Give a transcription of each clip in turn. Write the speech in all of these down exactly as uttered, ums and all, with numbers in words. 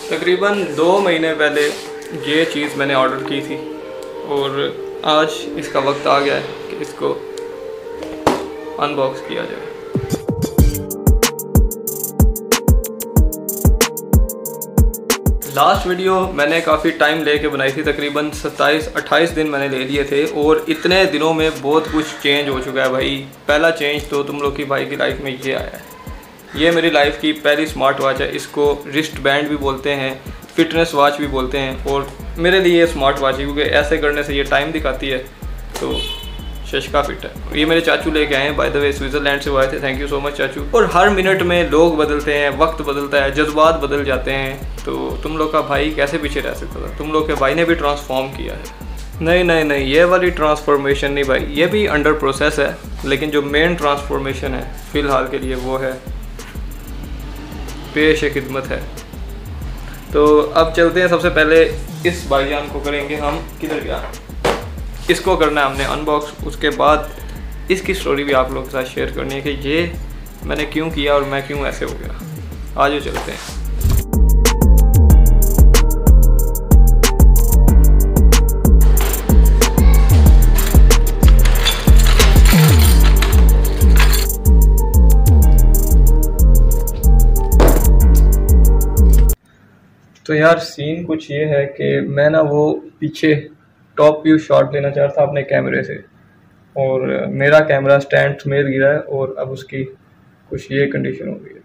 तकरीबन दो महीने पहले ये चीज़ मैंने ऑर्डर की थी और आज इसका वक्त आ गया है कि इसको अनबॉक्स किया जाए। लास्ट वीडियो मैंने काफ़ी टाइम लेके बनाई थी, तकरीबन सत्ताईस अट्ठाईस दिन मैंने ले लिए थे और इतने दिनों में बहुत कुछ चेंज हो चुका है भाई। पहला चेंज तो तुम लोग की भाई की लाइफ में ये आया है, ये मेरी लाइफ की पहली स्मार्ट वॉच है। इसको रिस्ट बैंड भी बोलते हैं, फिटनेस वॉच भी बोलते हैं और मेरे लिए ये स्मार्ट वॉच है क्योंकि ऐसे करने से ये टाइम दिखाती है। तो शशका फिट है। ये मेरे चाचू लेके आए हैं, बाय द वे स्विट्ज़रलैंड से वो आए थे, थैंक यू सो मच चाचू। और हर मिनट में लोग बदलते हैं, वक्त बदलता है, जज्बात बदल जाते हैं, तो तुम लोग का भाई कैसे पीछे रह सकता था। तुम लोग के भाई ने भी ट्रांसफॉर्म किया है। नहीं नहीं नहीं ये वाली ट्रांसफॉर्मेशन नहीं भाई, ये भी अंडर प्रोसेस है, लेकिन जो मेन ट्रांसफॉर्मेशन है फ़िलहाल के लिए वो है पेश खिदमत है। तो अब चलते हैं, सबसे पहले इस भाईजान को करेंगे हम, किधर गया, इसको करना है हमने अनबॉक्स। उसके बाद इसकी स्टोरी भी आप लोगों के साथ शेयर करनी है कि ये मैंने क्यों किया और मैं क्यों ऐसे हो गया। आज चलते हैं। तो यार सीन कुछ ये है कि मैं ना वो पीछे टॉप व्यू शॉट लेना चाह रहा था अपने कैमरे से और मेरा कैमरा स्टैंड समेत गिरा है और अब उसकी कुछ ये कंडीशन हो गई है।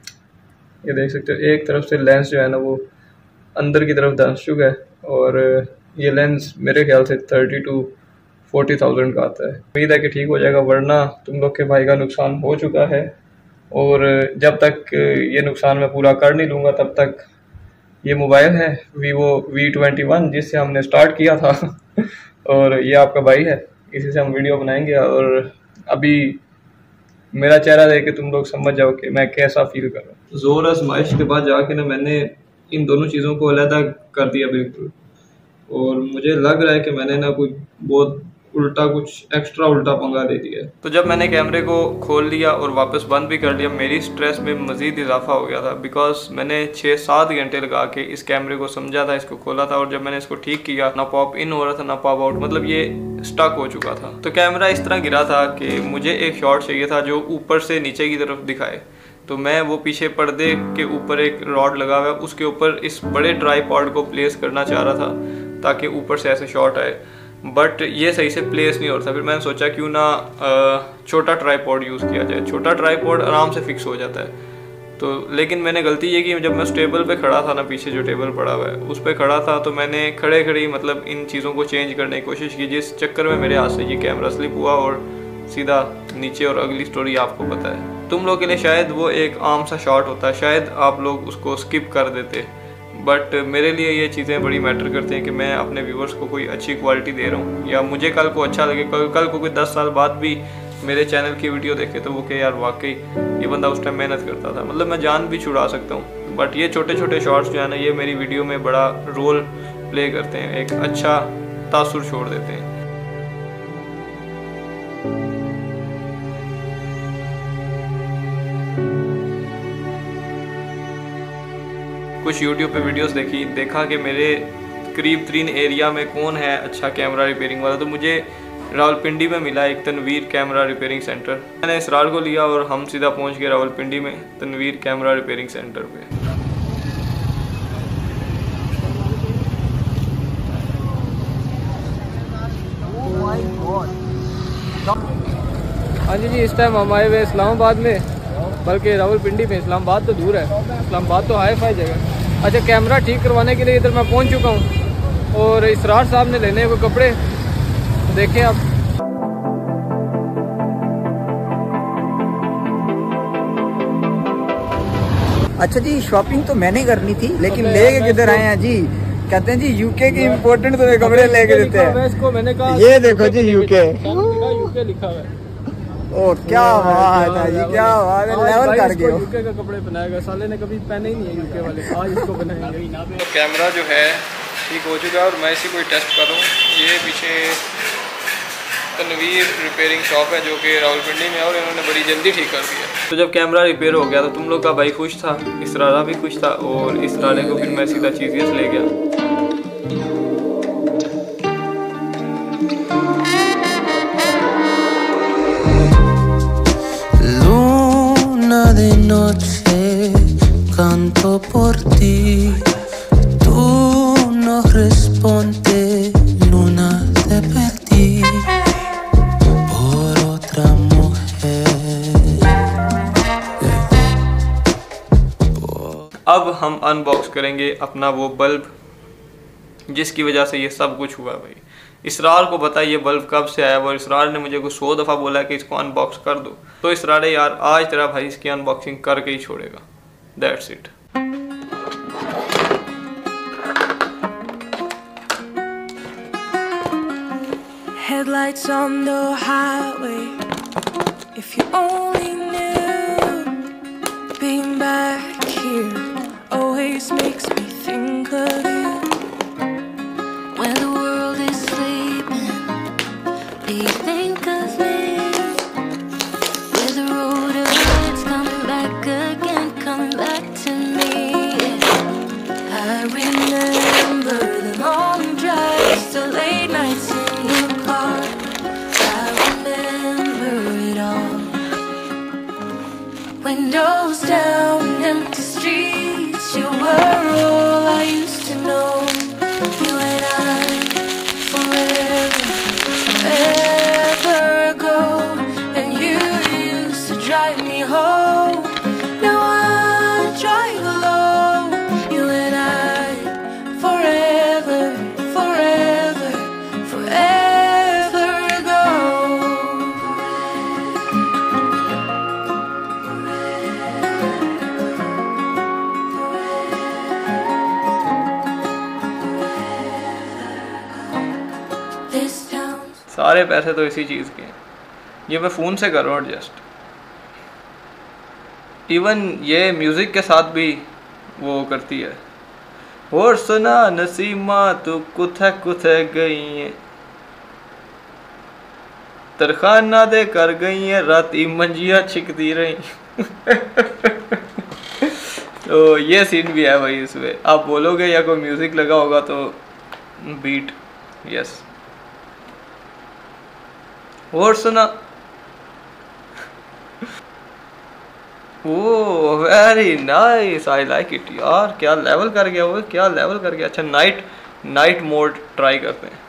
ये देख सकते हो, एक तरफ से लेंस जो है ना वो अंदर की तरफ धंस चुका है और ये लेंस मेरे ख्याल से थर्टी टू फोर्टी थाउजेंड का आता है। उम्मीद है कि ठीक हो जाएगा, वरना तुम लोग के भाई का नुकसान हो चुका है और जब तक ये नुकसान मैं पूरा कर नहीं लूँगा तब तक ये मोबाइल है वीवो वी ट्वेंटी वन जिससे हमने स्टार्ट किया था और ये आपका भाई है, इसी से हम वीडियो बनाएंगे। और अभी मेरा चेहरा देख के तुम लोग समझ जाओ कि मैं कैसा फील कर रहा हूँ। जोर आजमाइश के बाद जाके ना मैंने इन दोनों चीज़ों को अलग कर दिया बिल्कुल, और मुझे लग रहा है कि मैंने ना कोई बहुत उल्टा कुछ एक्स्ट्रा उल्टा पंगा दे दिया। तो जब मैंने कैमरे को खोल लिया और वापस बंद भी कर लिया, मेरी स्ट्रेस में मज़ीद इजाफा हो गया था, बिकॉज मैंने छः सात घंटे लगा के इस कैमरे को समझा था, इसको खोला था, और जब मैंने इसको ठीक किया ना पॉप इन हो रहा था ना पॉप आउट, मतलब ये स्टक हो चुका था। तो कैमरा इस तरह गिरा था कि मुझे एक शॉट चाहिए था जो ऊपर से नीचे की तरफ दिखाए। तो मैं वो पीछे पर्दे के ऊपर एक रॉड लगा हुआ है उसके ऊपर इस बड़े ट्राईपॉड को प्लेस करना चाह रहा था ताकि ऊपर से ऐसे शॉट आए, बट ये सही से प्लेस नहीं हो रहा था। फिर मैंने सोचा क्यों ना छोटा ट्राईपॉड यूज़ किया जाए, छोटा ट्राईपॉड आराम से फिक्स हो जाता है। तो लेकिन मैंने गलती ये की, जब मैं उस टेबल पे खड़ा था ना, पीछे जो टेबल पड़ा हुआ है उस पर खड़ा था, तो मैंने खड़े खड़े मतलब इन चीज़ों को चेंज करने की कोशिश की, जिस चक्कर में मेरे हाथ से ये कैमरा स्लिप हुआ और सीधा नीचे। और अगली स्टोरी आपको पता है, तुम लोग के लिए शायद वो एक आम सा शॉट होता है, शायद आप लोग उसको स्किप कर देते, बट मेरे लिए ये चीज़ें बड़ी मैटर करती हैं कि मैं अपने व्यूवर्स को कोई अच्छी क्वालिटी दे रहा हूँ, या मुझे कल को अच्छा लगे, कल कल को कोई दस साल बाद भी मेरे चैनल की वीडियो देखे तो वो कि यार वाकई ये बंदा उस टाइम मेहनत करता था। मतलब मैं जान भी छुड़ा सकता हूँ, बट ये छोटे छोटे शॉर्ट्स जो है ना, ये मेरी वीडियो में बड़ा रोल प्ले करते हैं, एक अच्छा तासुर छोड़ देते हैं। कुछ यूट्यूब पे वीडियोस देखी, देखा कि मेरे करीब तीन एरिया में कौन है अच्छा कैमरा रिपेयरिंग वाला, तो मुझे रावलपिंडी में मिला एक तनवीर कैमरा रिपेयरिंग सेंटर। मैंने इसरार को लिया और हम सीधा पहुंच गए रावलपिंडी में तनवीर कैमरा रिपेयरिंग सेंटर पे। हाँ जी जी, इस टाइम हम आए हुए इस्लामाबाद में, बल्कि रावलपिंडी में। इस्लामाबाद तो दूर है, इस्लामाबाद तो हाई फाई जगह। अच्छा, कैमरा ठीक करवाने के लिए इधर मैं पहुंच चुका हूं और इसरार साहब ने लेने को कपड़े देखें आप। अच्छा जी, शॉपिंग तो मैंने करनी थी, लेकिन लेके किधर आए हैं जी? कहते हैं जी यूके की इम्पोर्टेंट तो कपड़े लेके देते हैं। इसको मैंने कहा ये देखो जी यूके, यूके लिखा हुआ है। ओ क्या बात है जी, क्या बात है, लेवल कर गए। यूके का कपड़े पहनाएगा, साले ने कभी पहने ही नहीं है यूके वाले, आज इसको पहनाएंगे। तो कैमरा जो है ठीक हो चुका है और मैं इसी को टेस्ट कर रहा हूँ। ये पीछे तनवीर रिपेयरिंग शॉप है जो कि रावलपिंडी में है और इन्होंने बड़ी जल्दी ठीक कर दिया। तो जब कैमरा रिपेयर हो गया तो तुम लोग का भाई खुश था, इसरारा भी खुश था और इसरारे को फिर मैं सीधा चीज़ियस ले गया। Luna de noche canto por ti, tú no respondes, luna te perdí por otra mujer. अब हम अनबॉक्स करेंगे अपना वो बल्ब जिसकी वजह से ये सब कुछ हुआ। भाई इसरार को पता है ये बल्ब कब से आया और इसरार ने मुझे को सौ दफ़ा बोला कि इसको अनबॉक्स कर दो। तो इसरार यार आज तेरा भाई इसकी अनबॉक्सिंग करके ही छोड़ेगा। That's it. Headlights on the highway, if you only knew, being back here always makes me think of you. When the world is sleeping, do you think of me? With the road of lights coming back again, coming back to me. I remember the long drives, the late nights in your car. I remember it all. Windows down, empty streets, you were all I used to know. You and I, forever, forever ago. And you used to drive me home. Now I drive alone. You and I, forever, forever, forever ago. This town. सारे पैसे तो इसी चीज़ के हैं। ये मैं phone से कर रहा हूँ एडजस्ट। इवन ये म्यूज़िक के साथ भी वो करती है। और सुना नसीमा तू कुथे कुथे गई है, तरखाना दे कर गई है, राती मंजिया छिकती रही। तो ये सीन भी है भाई इसमें। आप बोलोगे या कोई म्यूज़िक लगा होगा तो बीट, यस। और सुना, oh very nice, I like it यार। क्या लेवल कर गया वो, क्या लेवल कर गया। अच्छा नाइट नाइट मोड ट्राई करते हैं।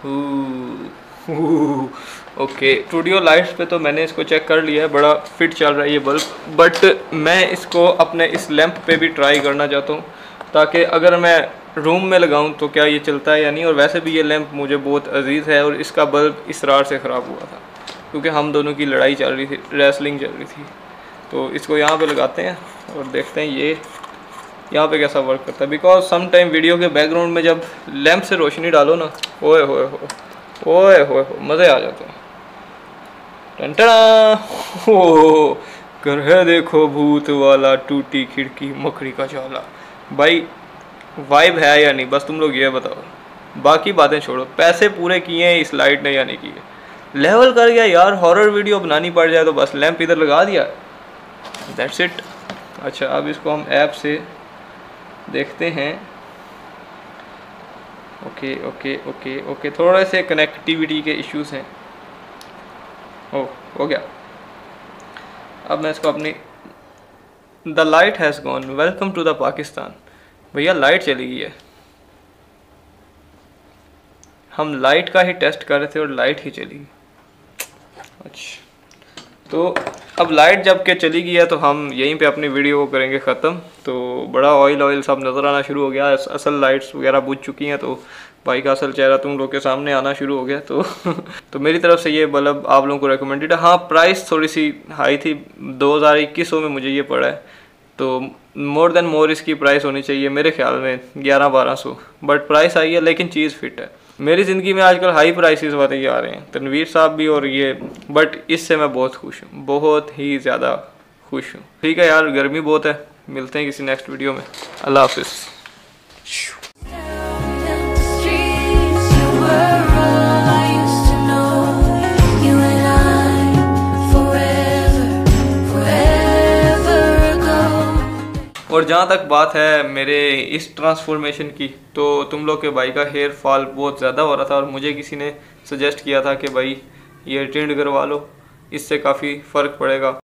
ओके स्टूडियो लाइट्स पे तो मैंने इसको चेक कर लिया है, बड़ा फिट चल रहा है ये बल्ब। बट मैं इसको अपने इस लैंप पे भी ट्राई करना चाहता हूँ ताकि अगर मैं रूम में लगाऊं तो क्या ये चलता है या नहीं। और वैसे भी ये लैंप मुझे बहुत अजीज़ है और इसका बल्ब इसरार से ख़राब हुआ था क्योंकि हम दोनों की लड़ाई चल रही थी, रेसलिंग चल रही थी। तो इसको यहाँ पे लगाते हैं और देखते हैं ये यहाँ पे कैसा वर्क करता है। बिकॉज सम टाइम वीडियो के बैकग्राउंड में जब लैंप से रोशनी डालो ना, ओए होए हो ओए होए हो मज़े आ जाते हैं। टंटना हो कर है देखो भूत वाला, टूटी खिड़की मकड़ी का जाला। भाई वाइब है या नहीं, बस तुम लोग ये बताओ। बाकी बातें छोड़ो, पैसे पूरे किए हैं इस लाइट ने या नहीं किए। लेवल कर गया यार। हॉरर वीडियो बनानी पड़ जाए तो बस लैंप इधर लगा दिया, दैट्स इट। अच्छा अब इसको हम ऐप से देखते हैं। ओके ओके ओके ओके थोड़े से कनेक्टिविटी के इश्यूज हैं। ओ हो गया। अब मैं इसको अपनी the light has gone, welcome to the Pakistan. भैया लाइट चली गई है। हम लाइट का ही टेस्ट कर रहे थे और लाइट ही चली गई। अच्छा तो अब लाइट जब के चली गई है तो हम यहीं पे अपनी वीडियो को करेंगे ख़त्म। तो बड़ा ऑयल ऑयल सब नज़र आना शुरू हो गया, असल लाइट्स वगैरह बुझ चुकी हैं तो भाई का असल चेहरा तुम लोग के सामने आना शुरू हो गया। तो तो मेरी तरफ से ये बल्ब आप लोगों को रिकमेंडेड है। हाँ प्राइस थोड़ी सी हाई थी, दो हज़ार इक्कीस सौ में मुझे ये पड़ा है। तो मोर देन मोर इसकी प्राइस होनी चाहिए मेरे ख्याल में ग्यारह बारह सौ, बट प्राइस आई है लेकिन चीज़ फिट है। मेरी ज़िंदगी में आजकल हाई प्राइसेस वाले आ रहे हैं, तनवीर साहब भी और ये, बट इससे मैं बहुत खुश हूँ, बहुत ही ज़्यादा खुश हूँ। ठीक है यार गर्मी बहुत है, मिलते हैं किसी नेक्स्ट वीडियो में। अल्लाह हाफिज़। You were all I used to know. और जहाँ तक बात है मेरे इस ट्रांसफॉर्मेशन की, तो तुम लोग के भाई का हेयर फॉल बहुत ज़्यादा हो रहा था और मुझे किसी ने सजेस्ट किया था कि भाई ये ट्रिम करवा लो, इससे काफ़ी फ़र्क पड़ेगा।